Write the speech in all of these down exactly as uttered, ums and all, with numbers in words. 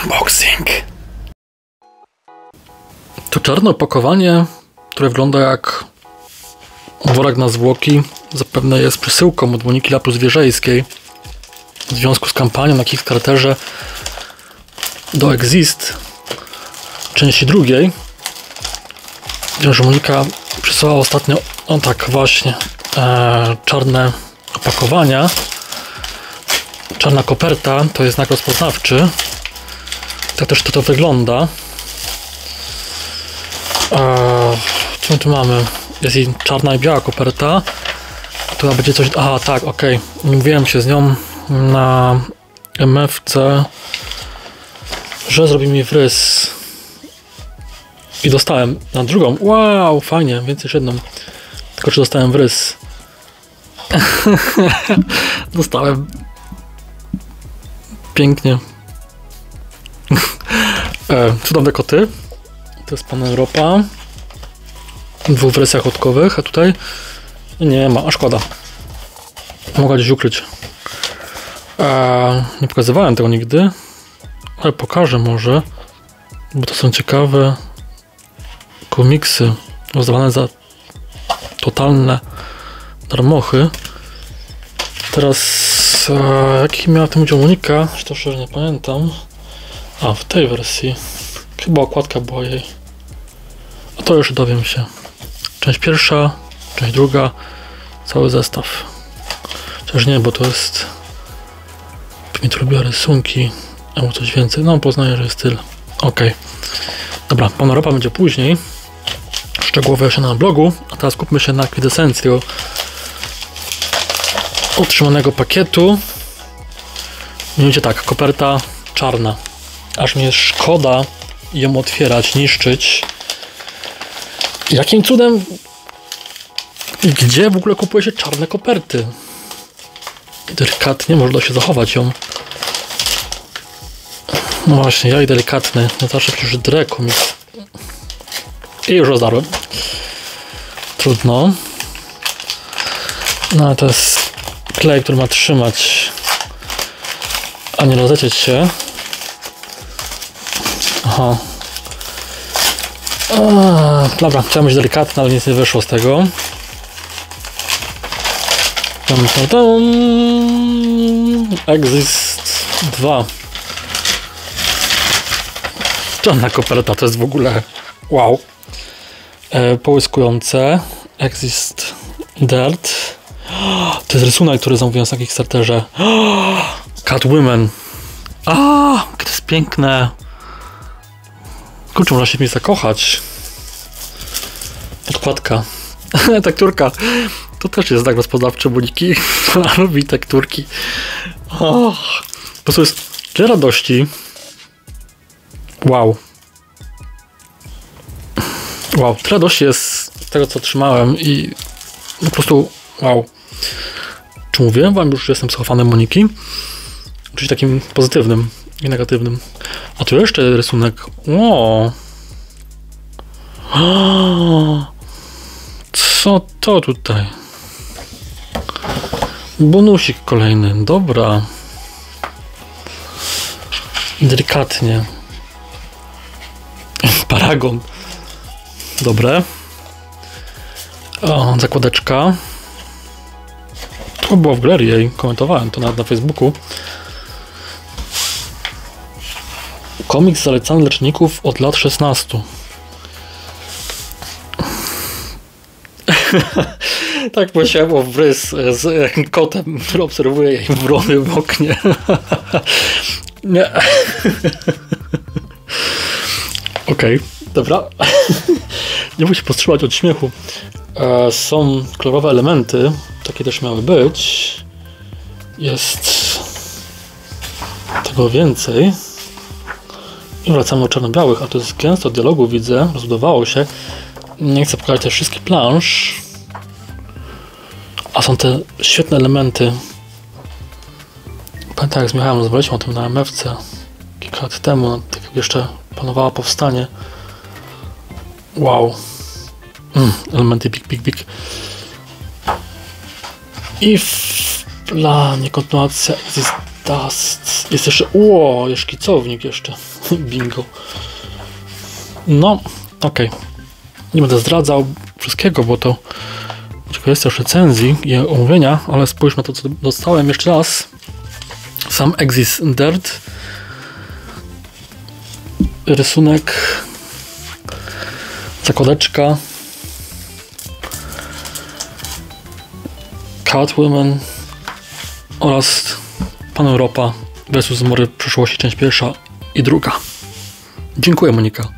Unboxing. To czarne opakowanie, które wygląda jak worek na zwłoki, zapewne jest przesyłką od Moniki Lapus-Wierzejskiej w związku z kampanią na Kickstarterze do Exist części drugiej. Wiem, że Monika przysłała ostatnio, o tak właśnie, e, czarne opakowania. Czarna koperta to jest znak rozpoznawczy. Tak też to, to wygląda. E, co my tu mamy? Jest i czarna i biała koperta. Tu będzie coś... Aha, tak, okej. Okay. Mówiłem się z nią na M F C, że zrobi mi wrys. I dostałem na drugą. Wow, fajnie, więcej niż jedną. Tylko czy dostałem wrys? Dostałem. Pięknie. e, cudowne koty. To jest Pan Europa. W dwóch wersjach odkowych, a tutaj nie ma, a szkoda. Mogła gdzieś ukryć. E, nie pokazywałem tego nigdy, ale pokażę może, bo to są ciekawe komiksy rozdawane za totalne darmochy. Teraz e, jaki miała w tym udział Monika? To szczerze nie pamiętam. A, w tej wersji chyba okładka była jej. A to już dowiem się. Część pierwsza, część druga, cały zestaw. Chociaż nie, bo to jest... Mi tu lubię rysunki, albo coś więcej. No, poznaję, że jest styl. Ok. Dobra, Pan Europa będzie później. Szczegółowo się na blogu. A teraz kupmy się na kwintesencję otrzymanego pakietu. Widzicie tak, koperta czarna. Aż mi jest szkoda ją otwierać, niszczyć. Jakim cudem... Gdzie w ogóle kupuje się czarne koperty? Delikatnie można się zachować ją. No właśnie, ja i delikatny. No zawsze przecież drę komiks. I już rozdarłem. Trudno. No ale to jest klej, który ma trzymać, a nie rozlecieć się. Aha. A, dobra, chciałem być delikatny, ale nic nie wyszło z tego. Tam, tam, tam. Exist dwa. Czarna koperta to jest w ogóle wow. E, połyskujące. Exist Dirt. To jest rysunek, który zamówiłem na Kickstarterze. Catwoman. A, to jest piękne. Kurczę, można się w mnie zakochać. Podkładka. Tekturka. To też jest znak rozpoznawczy Moniki. Ona lubi tekturki. Oh, po prostu jest tyle radości. Wow. Wow, tyle radości jest z tego, co otrzymałem i po prostu wow. Czy mówiłem wam już, że jestem psychofanem Moniki? Czyli takim pozytywnym i negatywnym. A tu jeszcze rysunek. O. Co to tutaj? Bonusik kolejny. Dobra. Delikatnie. Paragon. Dobre. O, zakładeczka. To było w galerii jej. Komentowałem to nawet na Facebooku. Komiks zalecany leczników od lat szesnastu. Tak posiadło wrys z kotem, który obserwuje jej wrony w oknie. Nie. Okej, okay, dobra. Nie mógł się powstrzymać od śmiechu. E, są kolorowe elementy, takie też miały być. Jest tego więcej. I wracamy do czarno-białych, a to jest gęsto dialogu, widzę, rozbudowało się. Nie chcę pokazać też wszystkich plansz. A są te świetne elementy. Pamiętam, jak z Michałem rozmawialiśmy o tym na M F C kilka lat temu, tak jak jeszcze planowała powstanie. Wow. Mm, elementy big, big, big. I w planie kontynuacja Exist Dust. Jest jeszcze, o, jest szkicownik jeszcze. Bingo. No, okej. Okay. Nie będę zdradzał wszystkiego, bo to tylko jest też recenzji i omówienia, ale spójrz na to, co dostałem jeszcze raz. Sam Exist Dirt. Rysunek. Zakładeczka. Catwoman oraz Pan Europa versus Zmory Przyszłości, część pierwsza i druga. Dziękuję, Monika.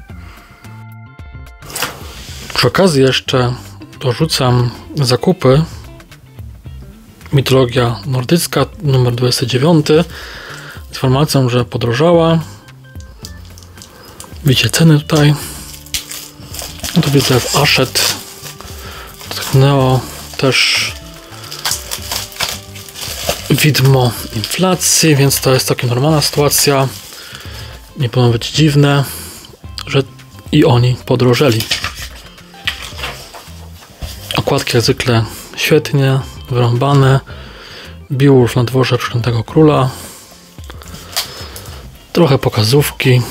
Przy okazji jeszcze dorzucam zakupy. Mitologia nordycka numer dwudziesty dziewiąty z informacją, że podrożała. Widzicie ceny tutaj. No to widzę w Ashet Neo też widmo inflacji, więc to jest całkiem normalna sytuacja. Nie powinno być dziwne, że i oni podrożeli. Okładki jak zwykle świetnie wyrąbane. Beowulf na dworze Przeklętego Króla. Trochę pokazówki.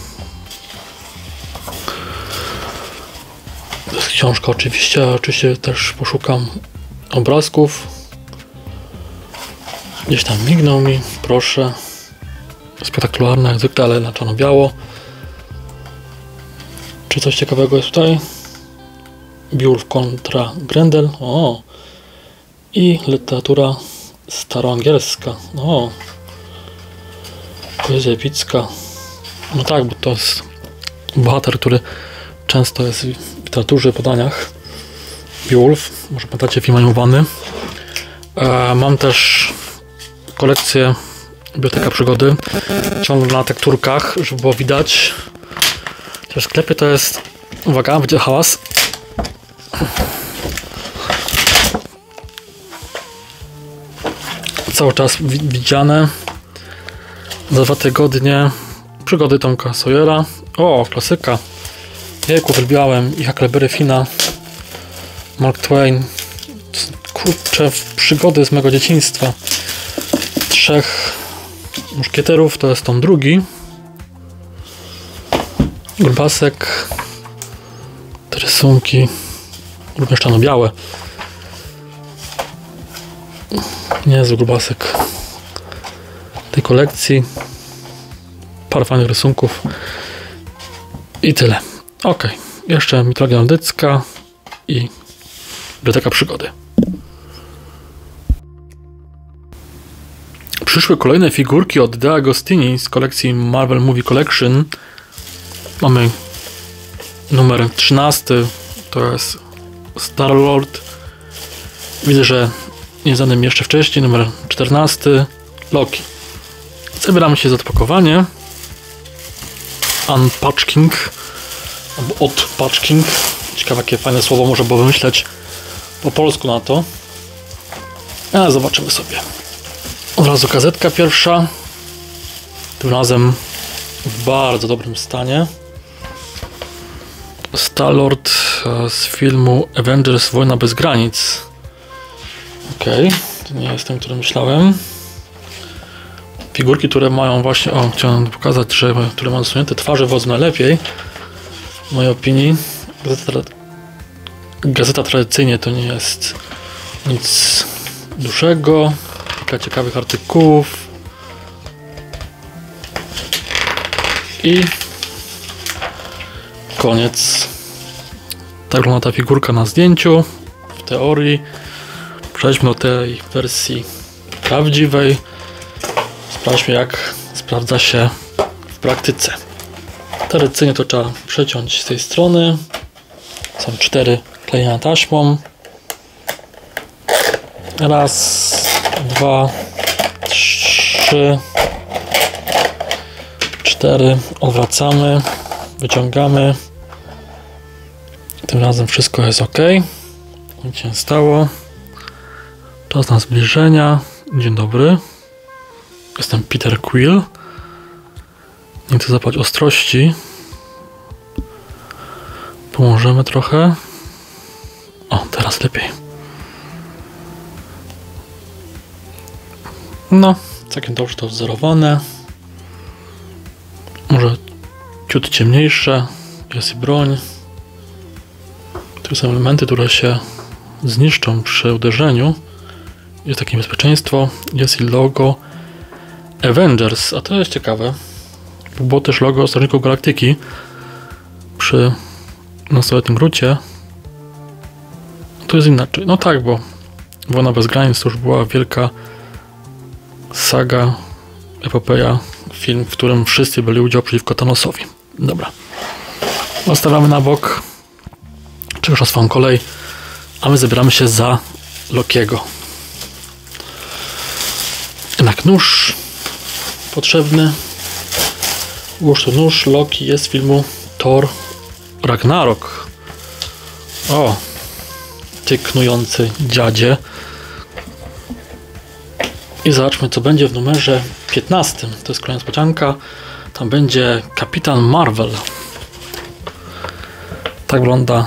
To jest książka oczywiście, a oczywiście też poszukam obrazków. Gdzieś tam mignął mi, proszę. Spektakularne jak zwykle, ale na czarno-biało. Czy coś ciekawego jest tutaj? Beowulf kontra Grendel. O! I literatura staroangielska. O! Poezja epicka. No tak, bo to jest bohater, który często jest w literaturze, podaniach. Beowulf, może pamiętacie film animowany. E, mam też kolekcję Biblioteka Przygody. Ciągle na tekturkach, żeby było widać. W sklepie to jest, uwaga, będzie hałas. Cały czas widziane. Za dwa tygodnie Przygody Tomka Sawyera. O, klasyka. Jejku, wylubiałem i Huckleberry Finna. Mark Twain. Kurczę, przygody z mego dzieciństwa. Trzech muszkieterów, to jest tom drugi. Grubasek. Te rysunki. Również czarno-białe. Nie jest grubasek tej kolekcji. Parę fajnych rysunków. I tyle. Ok. Jeszcze mitologia nordycka i Biblioteka Przygody. Przyszły kolejne figurki od De Agostini z kolekcji Marvel Movie Collection. Mamy numer trzynasty, to jest Star-Lord. Widzę, że nie znanym jeszcze wcześniej, numer czternasty, Loki. Zabieramy się za to pakowanie. Unpatching, albo odpatching. Ciekawe, jakie fajne słowo może było wymyśleć po polsku na to. Ale zobaczymy sobie. Od razu gazetka pierwsza. Tym razem w bardzo dobrym stanie. Star-Lord z filmu Avengers Wojna bez granic. Okej, okay. To nie jest ten, który myślałem. Figurki, które mają właśnie, o, chciałem pokazać, że które mają zasunięte twarze, wodzą najlepiej. W mojej opinii. Gazeta, gazeta tradycyjnie to nie jest nic dłuższego. Kilka ciekawych artykułów. I koniec. Tak wygląda ta figurka na zdjęciu. W teorii. Przejdźmy do tej wersji prawdziwej. Sprawdźmy, jak sprawdza się w praktyce. Tradycyjnie to trzeba przeciąć z tej strony. Są cztery klejenia taśmą. Raz, dwa, trzy, cztery. Odwracamy, wyciągamy. Tym razem wszystko jest ok. Nic się nie stało. Czas na zbliżenia. Dzień dobry. Jestem Peter Quill. Nie chcę zapać ostrości. Pomożemy trochę. O, teraz lepiej. No, całkiem dobrze to wzorowane. Może ciut ciemniejsze. Jest i broń. Tu są elementy, które się zniszczą przy uderzeniu. Jest takie bezpieczeństwo. Jest i logo Avengers, a to jest ciekawe. Było też logo Strażników Galaktyki przy nastoletnim Grucie. To jest inaczej. No tak, bo Wojna bez granic to już była wielka saga, epopeja, film, w którym wszyscy byli udział przeciwko Thanosowi. Dobra. Zostawiamy na bok. Czekasz na swoją kolej, a my zabieramy się za Lokiego. Jednak nóż potrzebny. Łóż to nóż. Loki jest z filmu Thor Ragnarok. O, ty knujący dziadzie. I zobaczmy, co będzie w numerze piętnastym. To jest kolejna niespodzianka. Tam będzie Kapitan Marvel. Tak wygląda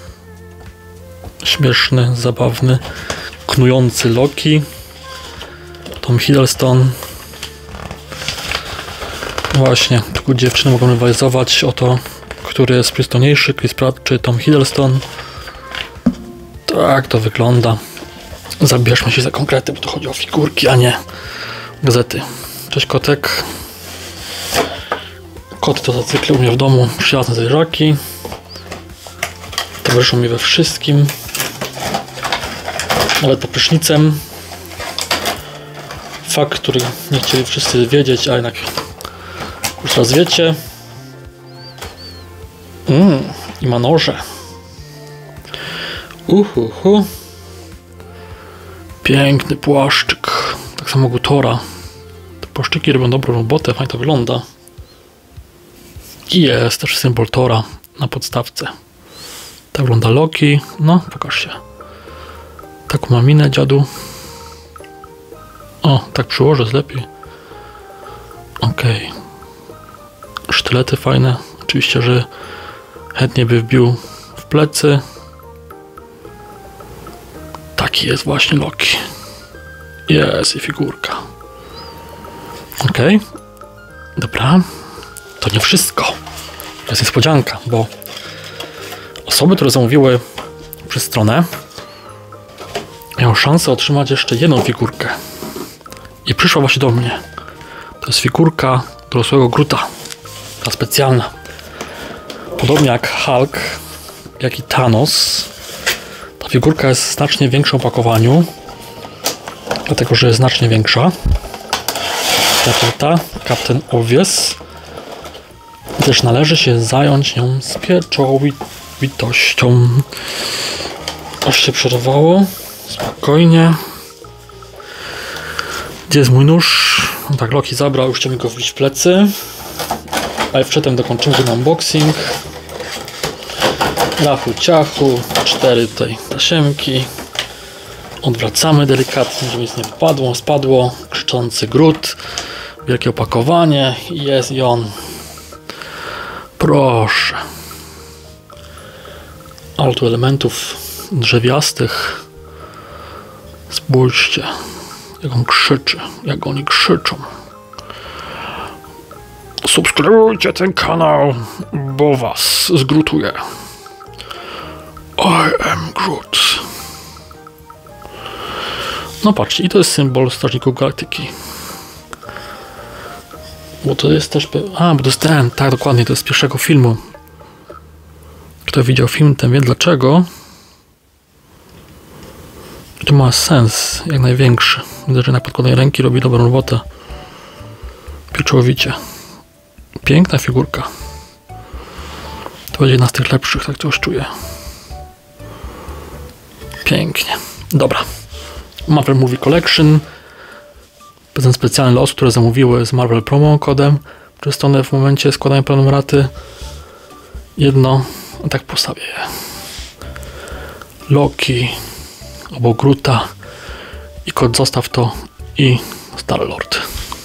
śmieszny, zabawny, knujący Loki. Tom Hiddleston. Właśnie, tylko dziewczyny mogą rywalizować o to, który jest przystojniejszy, Chris Pratt czy Tom Hiddleston. Tak to wygląda. Zabierzmy się za konkrety, bo to chodzi o figurki, a nie gazety. Cześć kotek. Koty to zacykle u mnie w domu. Przyjazne zajrzaki. Towarzyszą mi we wszystkim. Nawet pod prysznicem. Fakt, który nie chcieli wszyscy wiedzieć, a jednak już raz wiecie. Mm, i ma noże. Uhuhu. Piękny płaszczyk. Tak samo u Tora. Te płaszczyki robią dobrą robotę, fajnie to wygląda. I jest też symbol Tora na podstawce. Tak wygląda Loki. No, pokaż się. Taką ma minę, dziadu. O, tak przyłożę, jest lepiej. Okej. Okay. Sztylety fajne. Oczywiście, że chętnie by wbił w plecy. Taki jest właśnie Loki. Jest i figurka. Okej. Okay. Dobra. To nie wszystko. To jest niespodzianka, bo osoby, które zamówiły przez stronę, miały szansę otrzymać jeszcze jedną figurkę. I przyszła właśnie do mnie. To jest figurka dorosłego Groota. Ta specjalna. Podobnie jak Hulk, jak i Thanos. Ta figurka jest w znacznie większym opakowaniu. Dlatego, że jest znacznie większa. Ta, ta, Captain Obvious. I też należy się zająć nią z pieczołowitością. Aż się przerwało. Spokojnie. Gdzie jest mój nóż? No tak, Loki zabrał, już chciałem go wbić w plecy. Ale przedtem dokończymy ten unboxing. Lachu ciachu. Cztery tutaj tasiemki. Odwracamy delikatnie, żeby nic nie wpadło, spadło. Krzyczący Groot. Wielkie opakowanie. Jest i on. Proszę. Ale tu elementów drzewiastych. Spójrzcie, jak on krzyczy, jak oni krzyczą. Subskrybujcie ten kanał, bo was zgrutuje. I am Groot. No patrzcie, i to jest symbol Strażników Galaktyki. Bo to jest też... A, bo to jest ten, tak dokładnie, to jest z pierwszego filmu. Kto widział film, ten wie dlaczego. To ma sens, jak największy. Widzę, że na podkładnej ręki robi dobrą robotę. Pieczołowicie. Piękna figurka. To będzie jedna z tych lepszych, tak coś czuję. Pięknie. Dobra. Marvel Movie Collection. Prezent specjalny dla osób, które zamówiły z Marvel Promo kodem przez stronę w momencie składania prenumeraty. Jedno, a tak postawię je. Loki, obok Groota i kod zostaw to i Star-Lord.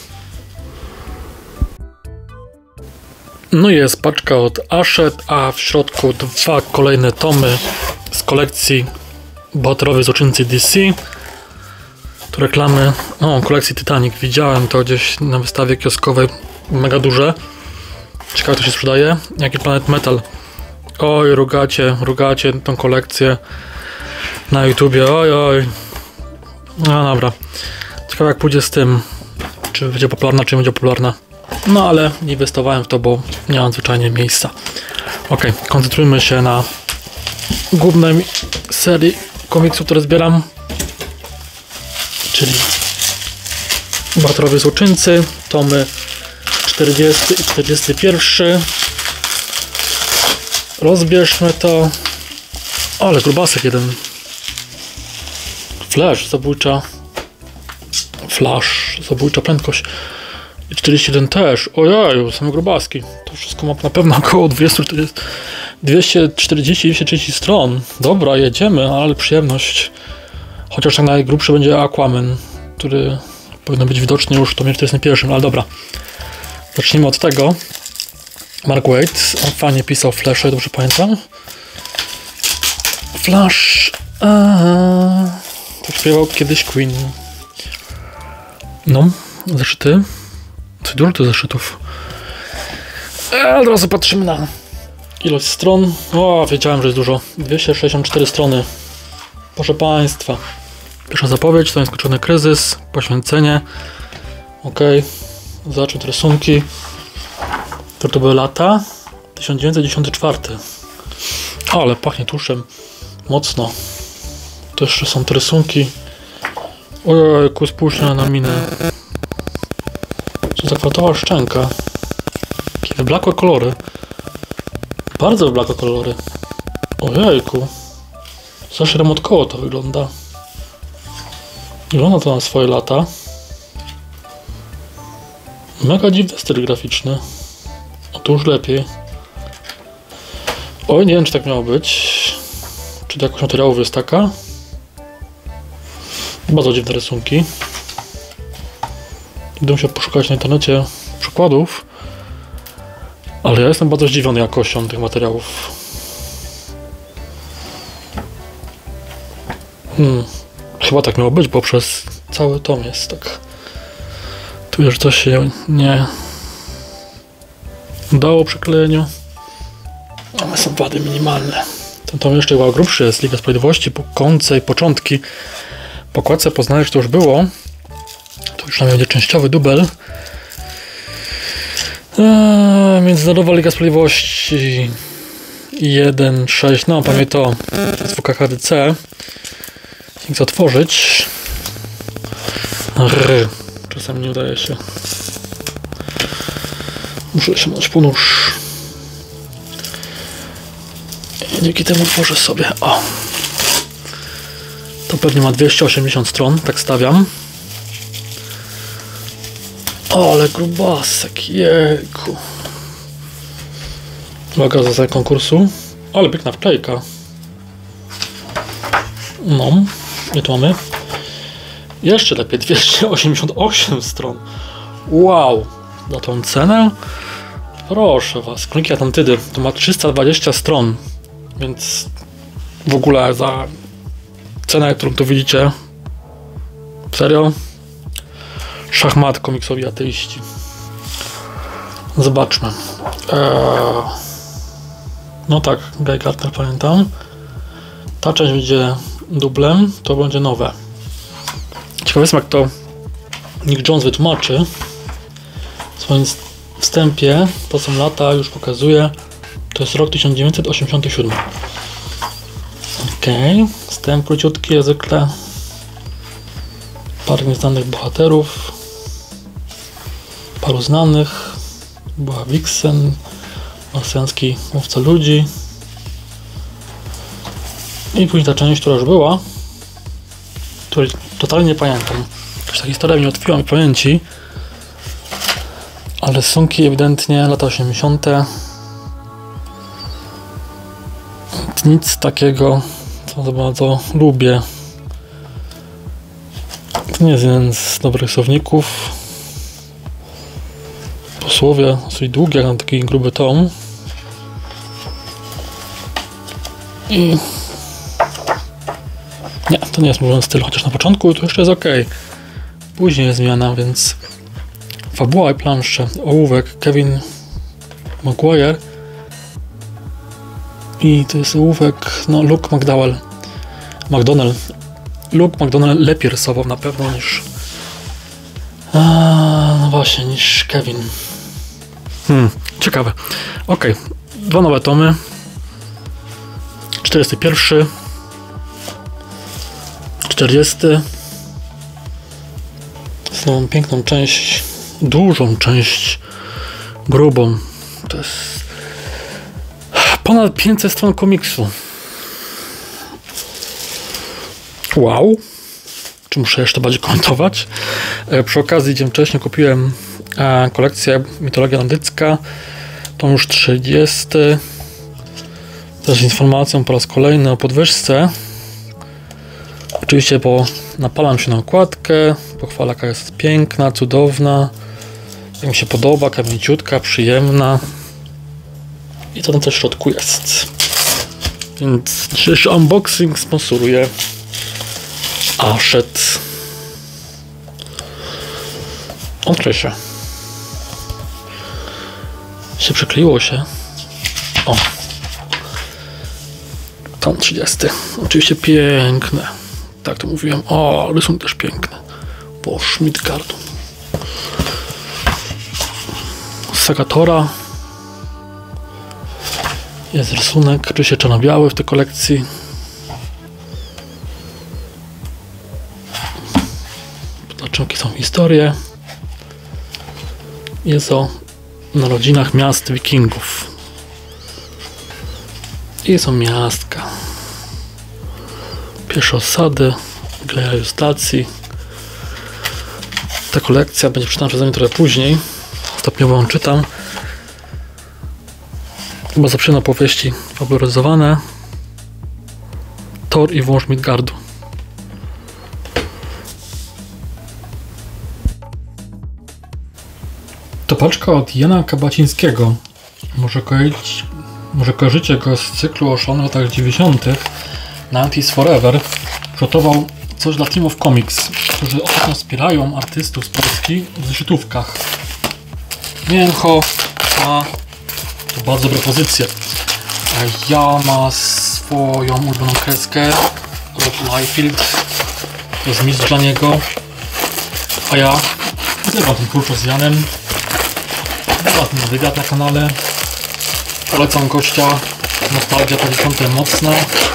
No i jest paczka od Hachette, a w środku dwa kolejne tomy z kolekcji bohaterowej złoczyńcy D C. Tu reklamy, o, kolekcji Titanic, widziałem to gdzieś na wystawie kioskowej, mega duże. Ciekawe, to się sprzedaje. Jaki Planet Metal. Oj, rugacie, rugacie tą kolekcję na YouTubie. Oj, oj. No dobra. Ciekawe, jak pójdzie z tym. Czy będzie popularna, czy nie będzie popularna. No ale nie inwestowałem w to, bo nie mam zwyczajnie miejsca. Ok, koncentrujmy się na głównej serii komiksów, które zbieram. Czyli Bohaterowie Złoczyńcy, tomy czterdziesty i czterdziesty pierwszy. Rozbierzmy to. Ale grubasek jeden. Flash, zabójcza. Flash, zabójcza prędkość. I czterdzieści jeden też. Ojeju, same grubaski. To wszystko ma na pewno około dwieście czterdzieści, dwieście czterdzieści dwieście trzydzieści stron. Dobra, jedziemy, ale przyjemność. Chociaż tak najgrubszy będzie Aquaman, który powinien być widoczny już w tomie czterdziestym pierwszym, ale dobra. Zacznijmy od tego. Mark Waid, on fajnie pisał Flasha, dobrze pamiętam. Flash. Aaa, to śpiewał kiedyś Queen. No, zeszyty. Co dużo tych zeszytów. Eee, od razu patrzymy na ilość stron. O, wiedziałem, że jest dużo. dwieście sześćdziesiąt cztery strony. Proszę Państwa. Pierwsza zapowiedź, to nieskończony kryzys, poświęcenie. Ok. Zacznę rysunki. To to były lata. tysiąc dziewięćset dziewięćdziesiąty czwarty. Ale pachnie tuszem. Mocno. To jeszcze są te rysunki. Ojejku, spójrz na minę. Co za kwartowa szczęka. Jakie wyblakłe kolory. Bardzo wyblakłe kolory. Ojejku. Zawsze remont koło to wygląda. Wygląda to na swoje lata. Mega dziwny styl graficzny. O, to już lepiej. Oj, nie wiem, czy tak miało być. Czy to jakoś materiałów jest taka? Bardzo dziwne rysunki. Będę musiał poszukać na internecie przykładów. Ale ja jestem bardzo zdziwiony jakością tych materiałów. Hmm. Chyba tak miało być, bo przez cały tom jest tak. Tu już coś się nie udało przy klejeniu. One są wady minimalne. Ten tom jeszcze chyba grubszy jest. Liga Sprawiedliwości, po końce i początki. Po okładce poznajesz, że to już było. To już nam będzie częściowy dubel. Eee, Międzynarodowa Liga Sprawiedliwości jeden sześć. No, pamiętaj to. Z W K H D C. Nie chcę otworzyć. Rr. Czasem nie udaje się. Muszę sięgnąć po nóż. I dzięki temu otworzę sobie. O! To pewnie ma dwieście osiemdziesiąt stron, tak stawiam. O, ale grubasek, jejku. Uwaga, za konkursu. Ale piękna wklejka. No, nie tu mamy. Jeszcze lepiej, dwieście osiemdziesiąt osiem stron. Wow, za tą cenę? Proszę was, Króliki Atlantydy to ma trzysta dwadzieścia stron, więc w ogóle za cenę, którą tu widzicie, serio? Szachmat komiksowi ateiści. Zobaczmy. Eee... No tak, Guy Gardner pamiętam. Ta część będzie dublem, to będzie nowe. Ciekawe jest, jak to Nick Jones wytłumaczy. W swoim wstępie, to są lata, już pokazuje. To jest rok tysiąc dziewięćset osiemdziesiąty siódmy. Okej, okay. Wstęp króciutki, jak zwykle. Parę nieznanych bohaterów. Paru znanych. Była Vixen, marsjański łowca ludzi. I później ta część, która już była, której totalnie nie pamiętam. Ta historia mi utkwiła mi w pamięci. Ale rysunki ewidentnie lata osiemdziesiąte. Nic takiego, co za bardzo lubię. To nie jest jeden z dobrych słowników. Posłowie dosyć długie, jak na taki gruby tom. I nie, to nie jest mój styl, chociaż na początku to jeszcze jest ok. Później jest zmiana, więc fabuła i plansze. Ołówek Kevin Maguire. I to jest ołówek, no Luke McDowell. McDonald. Luke McDonald lepiej rysował na pewno niż... A, no właśnie, niż Kevin. Hmm, ciekawe. Ok, dwa nowe tomy. czterdziesty pierwszy. czterdziesty. Znowu piękną część, dużą część, grubą. To jest ponad pięćset stron komiksu. Wow. Czy muszę jeszcze bardziej komentować? E, przy okazji dzień wcześniej kupiłem e, kolekcję Mitologia Nordycka, tom już trzydziesty. Też informacją po raz kolejny o podwyżce. Oczywiście, bo napalam się na okładkę, pochwala, jaka jest piękna, cudowna, jak mi się podoba, kamieniciutka, przyjemna. I co tam też w środku jest. Więc dzisiejszy unboxing sponsoruje Hachette. Odkryj się. Się przykleiło się. O. Tom trzydziesty. Oczywiście piękne. Tak to mówiłem. O, rysunek też piękny. Po Midgardu. Sagatora. Jest rysunek, oczywiście czarno-biały w tej kolekcji. Zobaczymy, jakie są historie. Jest o narodzinach miast wikingów. I są miastka. Pierwsze osady, Galeria stacji. Ta kolekcja będzie czytana przeze mnie trochę później. Stopniowo ją czytam. Chyba zaczyna powieści fabularyzowane. Thor i wąż Midgardu. To paczka od Jana Kabacińskiego. Może kojarzyć, może kojarzycie go z cyklu o szalonych latach dziewięćdziesiątych. nineties Forever. Przygotował coś dla Team of Comics, którzy ostatnio wspierają artystów z Polski w zeszytówkach. Mięcho, a to bardzo dobre pozycje. Ja ma swoją ulubioną kreskę, Rob Liefeld, to jest mistrz dla niego, a ja nagrywam ten kurczę z Janem, nagrywam ten wywiad na kanale, polecam gościa, nostalgia dziesiąte mocna.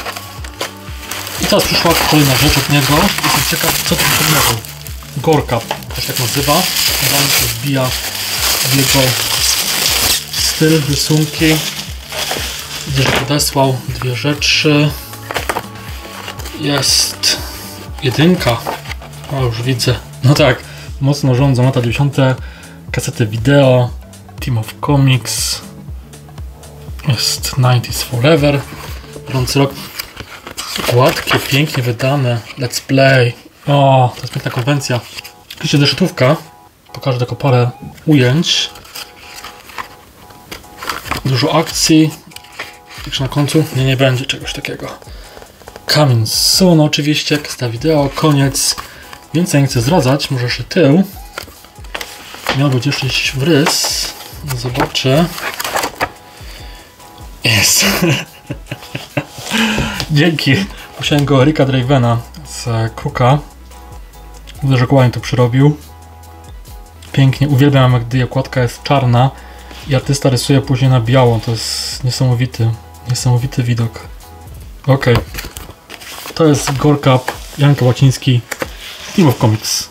I teraz przyszła kolejna rzecz od niego, jestem ciekaw, co to jest. Gorka, to się tak nazywa, chyba mi się wbija w jego styl, rysunki. Widzę, że podesłał dwie rzeczy. Jest jedynka. O, już widzę. No tak, mocno rządzą lata dziewięćdziesiąte. Kasety wideo, Team of Comics. Jest nineties Forever. Bieżący rok. Gładkie, pięknie wydane. Let's Play. O, to jest piękna konwencja. Oczywiście zeszytówka. Pokażę tylko parę ujęć. Dużo akcji. Jeszcze na końcu? Nie, nie będzie czegoś takiego. Coming soon oczywiście, kasta wideo, koniec. Więcej nie chcę zdradzać, może jeszcze tył. Miał być jeszcze jakiś wrys. Zobaczę. Jest. Dzięki. Musiałem go Ricka Dravena z Kruka. Widzę, że ładnie to przyrobił. Pięknie. Uwielbiam, gdy okładka jest czarna i artysta rysuje później na biało. To jest niesamowity, niesamowity widok. Ok. To jest Gorka, Jan Kabaciński, Team of Comics.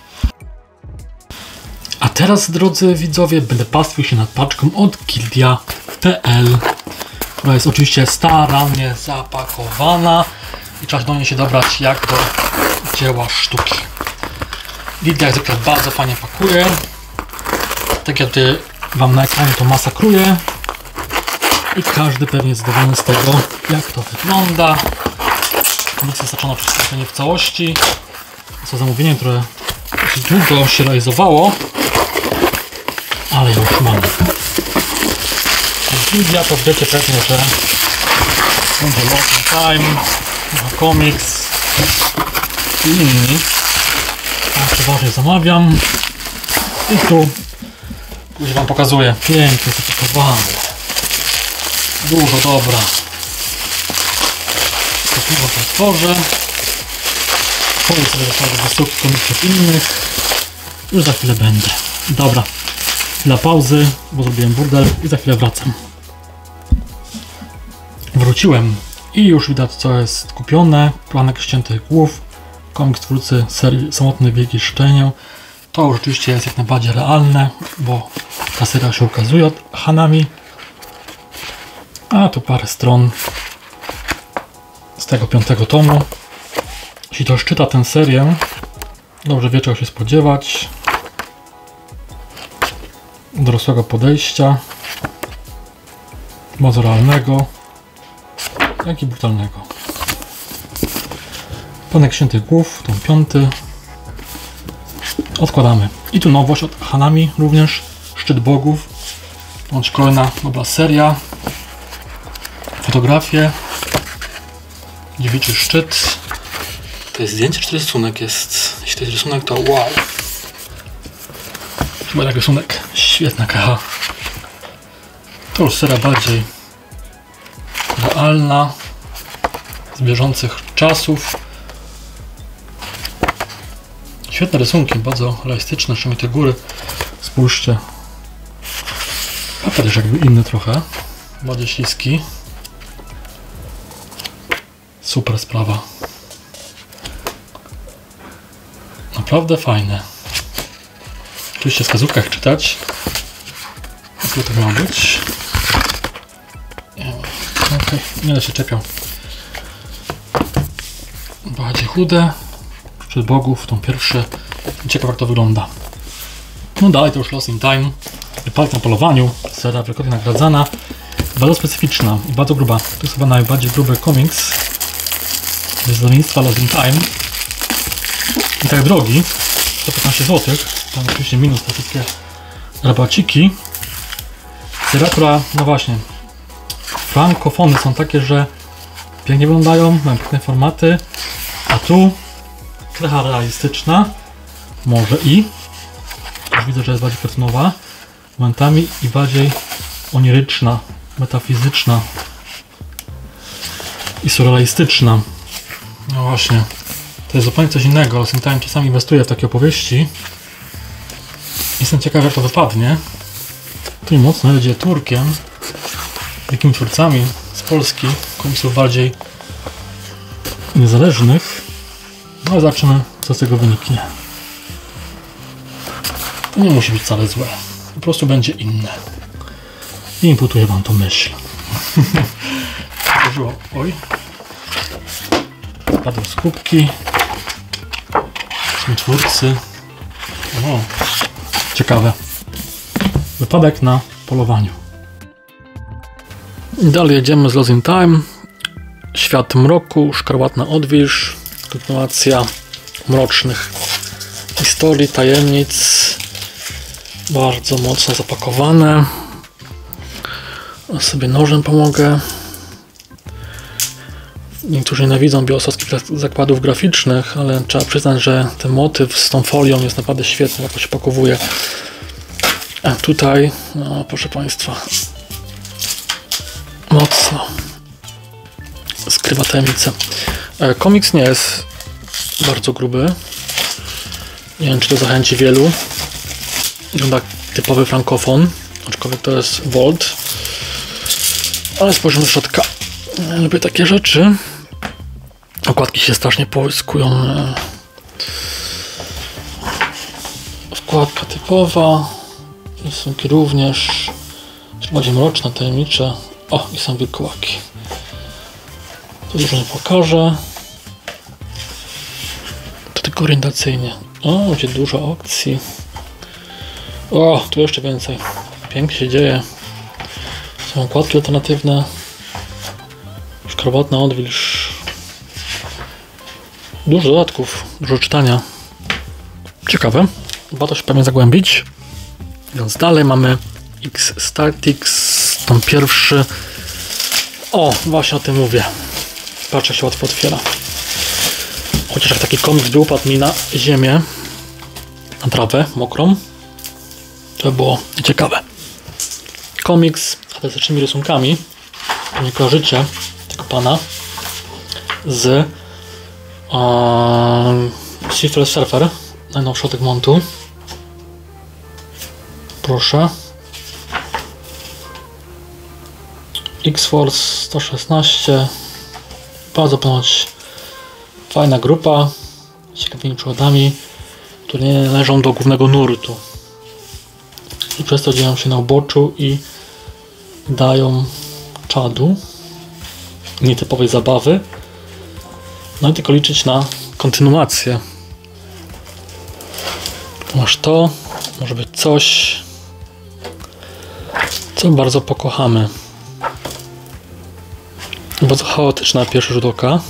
A teraz, drodzy widzowie, będę pastwił się nad paczką od Gildia kropka p l, która jest oczywiście starannie zapakowana i trzeba do niej się dobrać jak do dzieła sztuki. Gildia jak zwykle bardzo fajnie pakuje. Tak jak tutaj wam na ekranie to masakruje i każdy pewnie jest zadowolony z tego, jak to wygląda. Komisja zaczęła przedstawienie w całości. To zamówienie, które długo się realizowało, ale już mamy. Gildia to wiecie pewnie, że będzie Long Time, Comics i inni. A przeważnie zamawiam. I tu Już wam pokazuję. Pięknie zapakowane. Dużo dobra. To piwo to otworzę. Powiem sobie naprawdę wysoki komiksów innych. Już za chwilę będę. Dobra. Dla pauzy, bo zrobiłem burdel i za chwilę wracam. Wróciłem i już widać, co jest kupione. Planek ściętych głów. Komiks twórcy serii Samotny Wielki Szczenię. To rzeczywiście jest jak najbardziej realne, bo ta seria się ukazuje od Hanami. A tu parę stron z tego piątego tomu. Jeśli ktoś czyta tę serię, dobrze wie, czego się spodziewać. Dorosłego podejścia, bardzo realnego, jak i brutalnego. Planek ściętych głów, tom piąty. Odkładamy. I tu nowość od Hanami również. Szczyt bogów. Bądź kolejna nowa seria. Fotografie. Dziewiczy szczyt. To jest zdjęcie czy rysunek jest? Jeśli to jest rysunek, to wow. Chyba jak rysunek. Świetna kacha. To już seria bardziej realna. Z bieżących czasów. Świetne rysunki, bardzo realistyczne, szczególnie te góry. Spójrzcie. A też jakby inny trochę. Bardziej śliski. Super sprawa. Naprawdę fajne. Oczywiście w wskazówkach czytać. Co to ma być? Okay. Nie będę się czepiał. Bardziej chude. Szczyt bogów, tą pierwsze. Ciekawe, jak to wygląda. No dalej to już Lost in Time. Wypadek na polowaniu. Seria wielokrotnie nagradzana. Bardzo specyficzna i bardzo gruba. To jest chyba najbardziej gruby komiks z wydawnictwa Lost in Time. I tak drogi. sto piętnaście złotych. Tam oczywiście minus te wszystkie rabaciki. Seria, która, no właśnie, frankofony są takie, że pięknie wyglądają, mają piękne formaty, a tu trochę realistyczna, może i, już widzę, że jest bardziej kartonowa momentami i bardziej oniryczna, metafizyczna i surrealistyczna. No właśnie, to jest zupełnie coś innego. Lost in Time czasami inwestuje w takie opowieści. Jestem ciekaw, jak to wypadnie. Tu mocno jedzie Turkiem, jakimi twórcami z Polski, komiksów bardziej niezależnych. No ale zobaczymy, co z tego wyniknie. To nie musi być wcale złe. Po prostu będzie inne. I imputuję wam tą myśl. Oj. Padły z kubki. Są twórcy. O, ciekawe. Wypadek na polowaniu. Dalej jedziemy z Lost in Time. Świat mroku, szkarłatna odwilż. Kontynuacja mrocznych historii, tajemnic. Bardzo mocno zapakowane. Sobie nożem pomogę. Niektórzy nienawidzą białostockich zakładów graficznych, ale trzeba przyznać, że ten motyw z tą folią jest naprawdę świetny, jak to się pakowuje. A tutaj, no proszę Państwa, mocno skrywa tajemnicę. Komiks nie jest bardzo gruby. Nie wiem, czy to zachęci wielu. Wygląda typowy frankofon, aczkolwiek to jest Volt. Ale spojrzymy do środka. Lubię takie rzeczy. Okładki się strasznie połyskują. Wkładka typowa. Rysunki również. Bardziej mroczne, tajemnicze. O, i są wilkołaki. To dużo nie pokażę. To tylko orientacyjnie. O, będzie dużo opcji. O, tu jeszcze więcej. Pięknie się dzieje. Są okładki alternatywne. Szkarłatna odwilż. Dużo dodatków, dużo czytania. Ciekawe. Warto się pewnie zagłębić. Więc dalej mamy X-Statix, tom pierwszy. O, właśnie o tym mówię. Patrz, jak się łatwo otwiera. Chociaż jak taki komiks by upadł mi na ziemię, na trawę mokrą, To było ciekawe. Komiks z fantastycznymi rysunkami. Nie kojarzycie tego pana z um, Silver Surfer, najnowszy od Egmontu. Proszę. X-Force sto szesnaście. Bardzo ponoć fajna grupa z ciekawymi przykładami, które nie należą do głównego nurtu. I przez to dzieją się na uboczu i dają czadu, nietypowej zabawy. No i tylko liczyć na kontynuację. Masz to, może być coś, co bardzo pokochamy. Bardzo chaotyczna pierwszy rzut oka.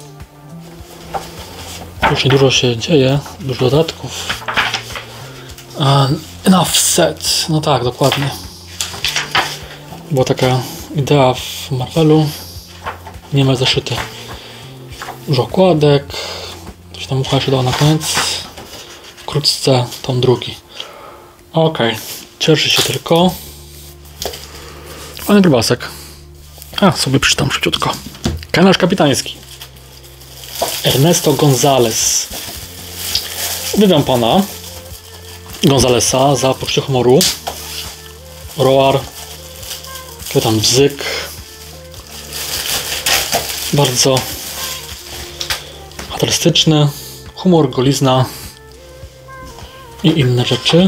Już niedużo się dzieje, dużo dodatków. Uh, enough set. No tak, dokładnie. Była taka idea w Marvelu. Nie ma zaszyte. Dużo okładek. Coś tam mucha się dała na koniec. Wkrótce tom drugi. Ok. Cieszy się tylko. Fajny grubasek. A, sobie przeczytam szybciutko. Kalendarz kapitański. Ernesto González. Uwielbiam pana Gonzalesa za poczucie humoru. Roar. Tam bzyk. Bardzo charakterystyczny. Humor, golizna i inne rzeczy.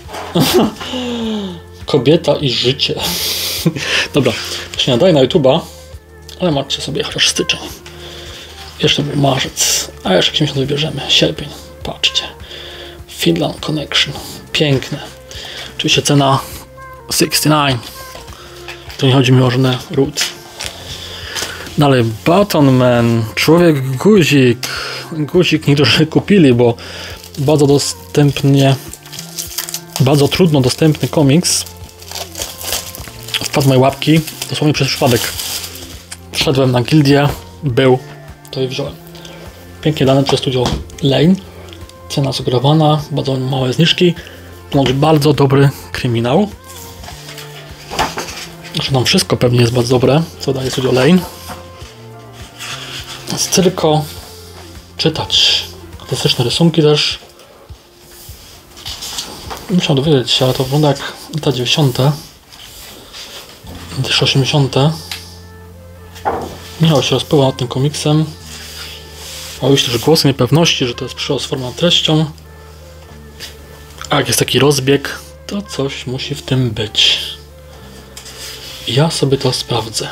Kobieta i życie. Dobra, to się nadaje na YouTube'a, ale macie sobie chociaż styczeń. Jeszcze był marzec, a jeszcze jakiś miesiąc wybierzemy. Sierpień, patrzcie. Finland Connection. Piękne. Oczywiście cena sześćdziesiąt dziewięć. To nie chodzi mi o żadne ród. Dalej, Button Man. Człowiek guzik. Guzik niektórzy kupili, bo bardzo dostępnie, bardzo trudno dostępny komiks wpadł w moje łapki, dosłownie przez przypadek. Wszedłem na gildię, był, to i wziąłem. Pięknie dane przez studio Lane. Cena sugerowana, bardzo małe zniżki. Ponoć bardzo dobry kryminał. Znaczy tam wszystko pewnie jest bardzo dobre, co daje studio Lane. Więc tylko czytać. Klasyczne rysunki też. Musiał dowiedzieć się, ale to wygląda jak lata dziewięćdziesiąte. Też osiemdziesiąte. Michał się rozpływał nad tym komiksem. A już też głosy niepewności, że to jest przerost formą treścią. A jak jest taki rozbieg, to coś musi w tym być. Ja sobie to sprawdzę.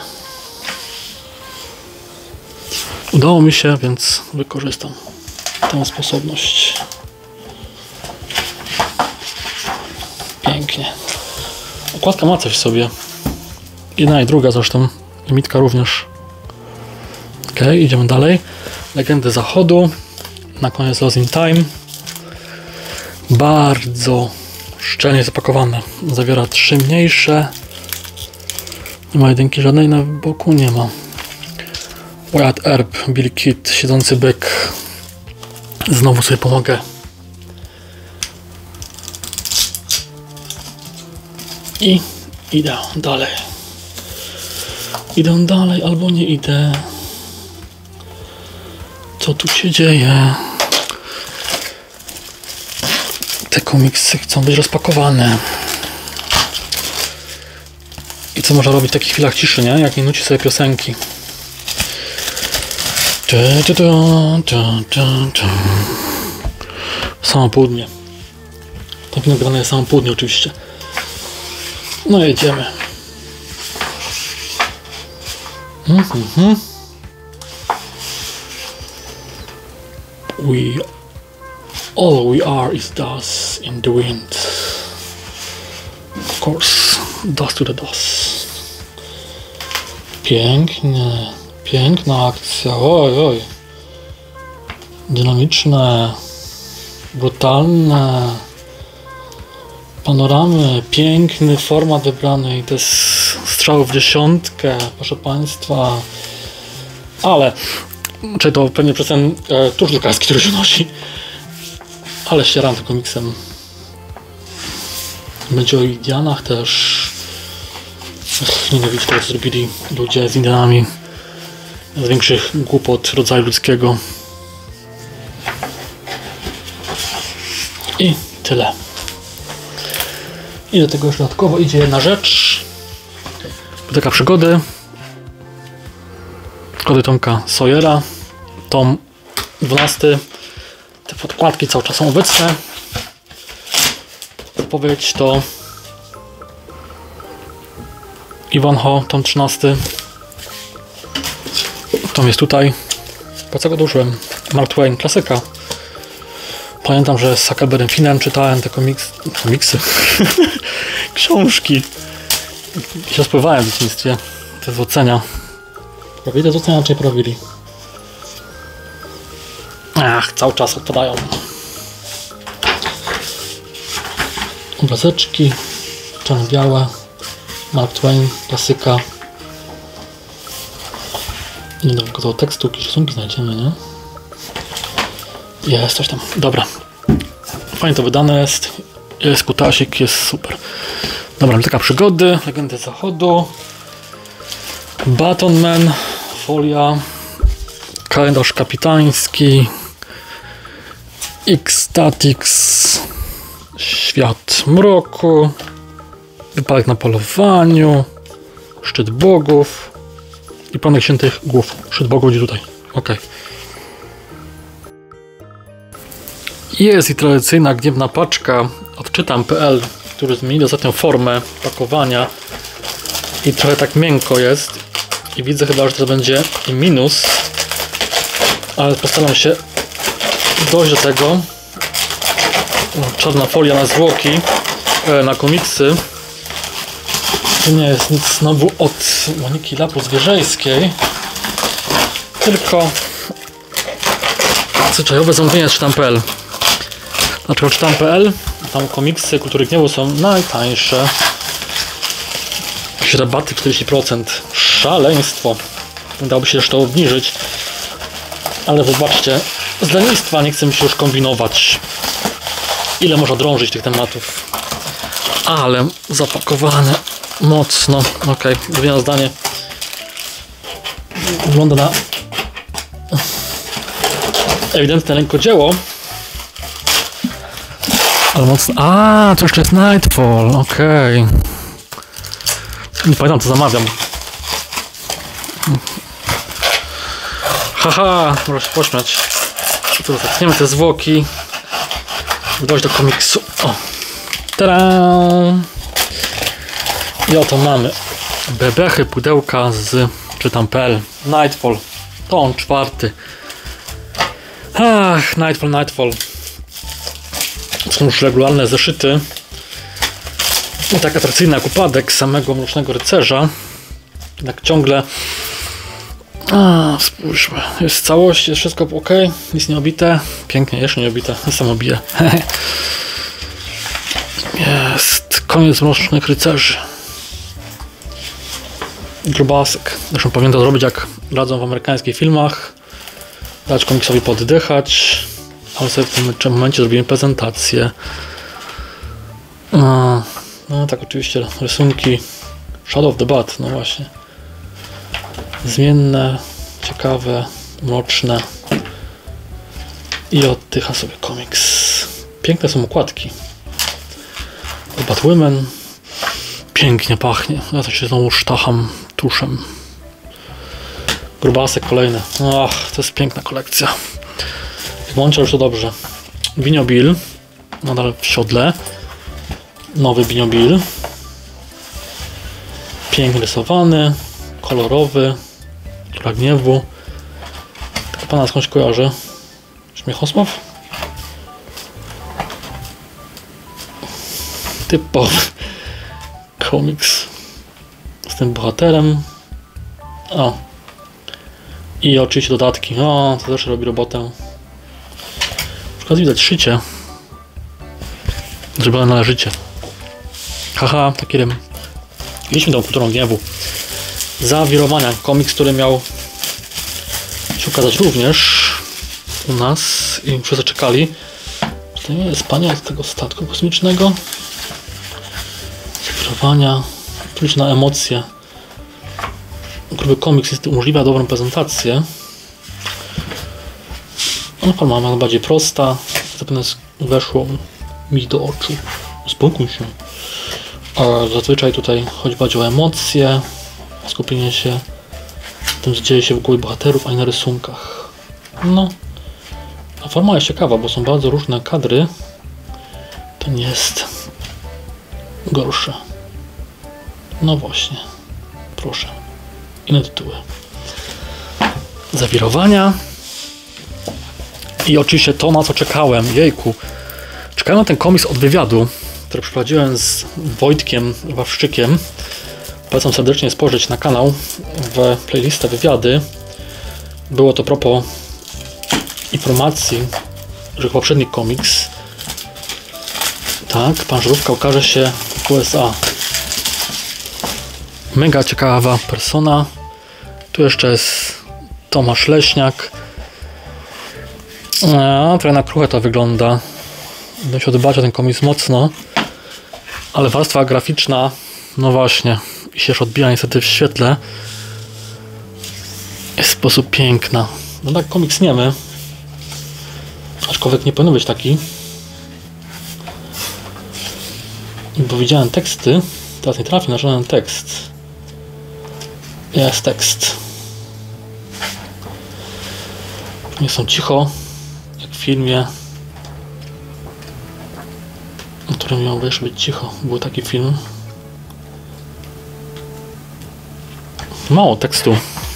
Udało mi się, więc wykorzystam tę sposobność. Pięknie. Okładka ma coś w sobie. Jedna i druga zresztą. Limitka również. Ok, idziemy dalej. Legendy Zachodu. Na koniec Lost in Time. Bardzo szczelnie zapakowane. Zawiera trzy mniejsze. Nie ma jedynki żadnej na boku, nie ma. Wyatt Earp, Billy Kid, Siedzący byk. Znowu sobie pomogę. I idę dalej. Idę dalej albo nie idę. Co tu się dzieje? Te komiksy chcą być rozpakowane. I co można robić w takich chwilach ciszy, nie? Jak nie nuci sobie piosenki. Samo południe. Tak nagrane jest samo południe oczywiście. No jedziemy. Mm-hmm. We all we are is dust in the wind. Of course, dust to the dust. Pięknie, piękna akcja. Oj, oj. Dynamiczne, brutalne. Panoramy, piękny format wybrany i to jest strzał w dziesiątkę, proszę Państwa. Ale, czy to pewnie przez ten e, tusz drukarski, który się nosi. Ale ścieram tym komiksem. Będzie o Indianach też. Ech, nienawidzę tego, co zrobili ludzie z Indianami. Z większych głupot rodzaju ludzkiego. I tyle. I do tego jeszcze dodatkowo idzie jedna rzecz. Biblioteka przygody. Przygody Tomka Sawyera. Tom dwunasty. Te podkładki cały czas są obecne. Odpowiedź to Ivanhoe, tom trzynasty. Tom jest tutaj. Po co go dłużyłem? Mark Twain, klasyka. Pamiętam, że z Huckleberrym Finnem czytałem te komiks... komiksy. Książki. I się spływałem w dzieciństwie. Te złocenia. Prawili te złocenia, czy prawili? Ach, cały czas odpadają. Obrazeczki. Czarno-białe. Mark Twain, klasyka. Nie do gotowo tekstu, jakieś rysunki znajdziemy, nie? Jest coś tam. Dobra. Fajnie to wydane jest. Jest kutasik, jest super. Dobra, taka przygody. Legendy Zachodu. Batonman. Folia. Kalendarz kapitański. X-Statix. Świat mroku. Wypadek na polowaniu. Szczyt bogów. I Panek Świętych Głów. Szczyt bogów będzie tutaj. Ok. Jest i tradycyjna gniewna paczka od czytam kropka p l, który zmienili ostatnią formę pakowania i trochę tak miękko jest i widzę chyba, że to będzie minus, ale postaram się dojść do tego. Czarna folia na zwłoki, na komiksy. To nie jest nic znowu od Moniki Lapus-Wierzejskiej, tylko zwyczajowe zamówienie z czytam kropka p l. Dlaczego czytam kropka p l? Tam komiksy Kultury Gniewu są najtańsze. Jakieś rabaty czterdzieści procent. Szaleństwo. Dałoby się jeszcze to obniżyć. Ale zobaczcie, z lenistwa nie chcę mi się już kombinować. Ile można drążyć tych tematów. Ale zapakowane mocno. Ok, drugie zdanie. Wygląda na ewidentne rękodzieło. Ale mocno. A, to jeszcze jest Nightfall. Okej. Okay. Nie pamiętam, co zamawiam. Haha, może się pośmiać. Tu zaczniemy te zwłoki. Dojść do komiksu. O. Tadam! I oto mamy bebechy, pudełka z czytam kropka p l. Nightfall. To on czwarty. Ach, Nightfall, Nightfall. Są już regularne zeszyty. I tak atrakcyjny jak upadek samego Mrocznego Rycerza. Jednak ciągle. A, spójrzmy. Jest całość, jest wszystko ok. Nic nie obite. Pięknie, jeszcze nie obite. Samo bije. Jest koniec Mrocznych Rycerzy. Grubasek. Zresztą powinien to zrobić, jak radzą w amerykańskich filmach. Dać komiksowi poddychać. Ale sobie w tym momencie zrobimy prezentację. A, no tak, oczywiście rysunki Shadow of the Bat, no właśnie. Zmienne, ciekawe, mroczne. I oddycha sobie komiks. Piękne są okładki. Batwoman. Pięknie pachnie. Ja to się znowu sztacham tuszem. Grubasek kolejny. Ach, to jest piękna kolekcja. Jak łączę już to dobrze. Biniobil. Nadal w siodle. Nowy Biniobil. Pięknie rysowany. Kolorowy. Kultura Gniewu. Tego pana skądś kojarzę. Śmiechosław? Typowy komiks z tym bohaterem. O. I oczywiście dodatki. O, to też robi robotę. Na przykład widać szycie. Zrobione należycie. Haha, taki rym. Mieliśmy tą Kulturą Gniewu. Zawirowania. Komiks, który miał się ukazać również u nas i wszyscy czekali. Czy to nie jest panie od tego statku kosmicznego? zawirowania, czuć na emocje. Gruby komiks jest, umożliwia dobrą prezentację. No, forma ma bardziej prosta, zapewne weszło mi do oczu. Uspokój się. A zazwyczaj tutaj chodzi bardziej o emocje, skupienie się w tym, co dzieje się w głowie bohaterów, a nie na rysunkach. No, a forma jest ciekawa, bo są bardzo różne kadry. To nie jest gorsze. No właśnie, proszę. Inne tytuły. Zawirowania. I oczywiście to, na co czekałem. Jejku. Czekałem na ten komiks od wywiadu, który przeprowadziłem z Wojtkiem Wawrzykiem. Polecam serdecznie spojrzeć na kanał w playlistę wywiady. Było to propos informacji, że poprzedni komiks, tak, Pan Żarówka ukaże się w U S A. Mega ciekawa persona. Tu jeszcze jest Tomasz Leśniak. A, trochę na kruche to wygląda. Będę się dbać o ten komiks mocno. Ale warstwa graficzna, no właśnie, i się już odbija niestety w świetle. Jest w sposób piękna. No tak, komiks niemy. Aczkolwiek nie powinien być taki. Bo widziałem teksty. Teraz nie trafię na żaden tekst. Jest tekst. Nie są cicho, jak w filmie, o którym miał jeszcze być cicho. Był taki film. Mało tekstu.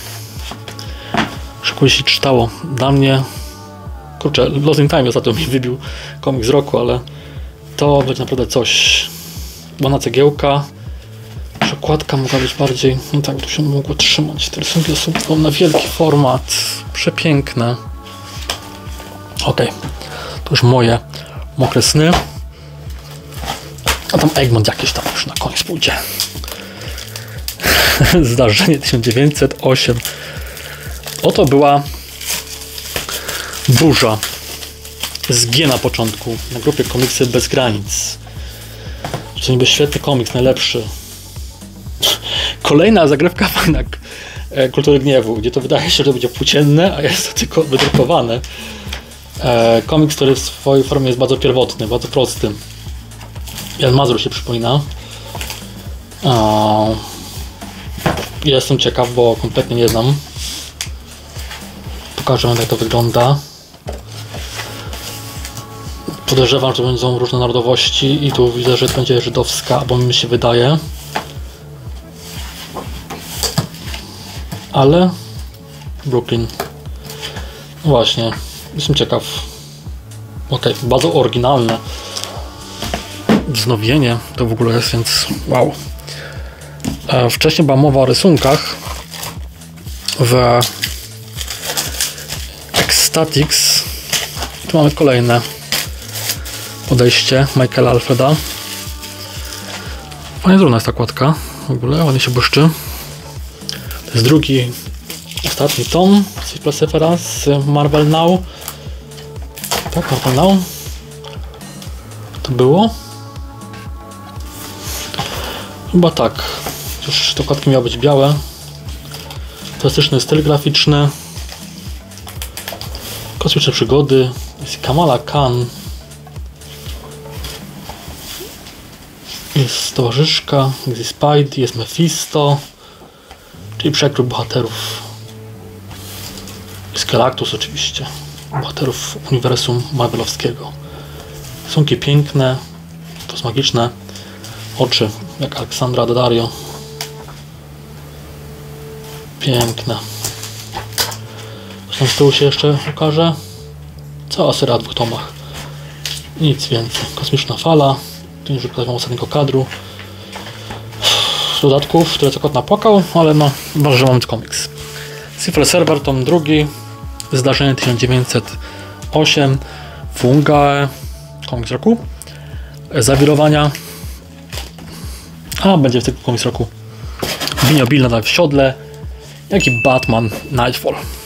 Szybko się czytało. Dla mnie, kurczę, Lost in Time ostatnio mi wybił komiks roku, ale to będzie naprawdę coś. Ładna cegiełka. Przekładka mogła być bardziej, no tak, tu się mogło trzymać. Te rysunki są na wielki format. Przepiękne. Ok, to już moje mokre sny. A tam Egmont jakieś tam już na koniec pójdzie. Zdarzenie tysiąc dziewięćset osiem. Oto była burza z G na początku, na grupie Komiksy Bez Granic. To niby świetny komiks, najlepszy. Kolejna zagrywka fajna Kultury Gniewu, gdzie to wydaje się, że będzie płócienne, a jest to tylko wydrukowane. E, komiks, który w swojej formie jest bardzo pierwotny, bardzo prosty. Jan Mazur się przypomina. E, jestem ciekaw, bo kompletnie nie znam. Pokażę wam, jak to wygląda. Podejrzewam, że będą różne narodowości i tu widzę, że to będzie żydowska, bo mi się wydaje. Ale Brooklyn. Właśnie, jestem ciekaw. Ok, bardzo oryginalne wznowienie to w ogóle jest, więc wow. E, wcześniej była mowa o rysunkach w Ecstatics. Tu mamy kolejne podejście Michaela Alfreda. Fajnie zrobiona jest ta kładka, w ogóle ładnie się błyszczy. To jest drugi, ostatni tom Cyfrosefera z Marvel Now. Tak, Marvel Now. To było? Chyba tak. Już te kładki miały być białe. Klasyczny styl graficzny. Kosmiczne przygody. Jest Kamala Khan. Jest towarzyszka, jest Spidey, jest Mephisto, czyli przekrój bohaterów. Jest Galactus oczywiście, bohaterów uniwersum marvelowskiego. Rysunki piękne, to jest magiczne, oczy jak Aleksandra Daddario. Piękne. Zresztą z tyłu się jeszcze ukaże cała seria w dwóch tomach. Nic więcej. Kosmiczna fala. Tu już pokazałem ostatniego kadru. Z dodatków, które co kot napłakał, ale no, ważne, że mamy komiks. Silver Surfer, tom drugi. Zdarzenie tysiąc dziewięćset osiem. Fungae. Komiks roku. Zawirowania. A, będzie w tym komiks roku. Binio Bill nadal w siodle. Jak i Batman Nightfall.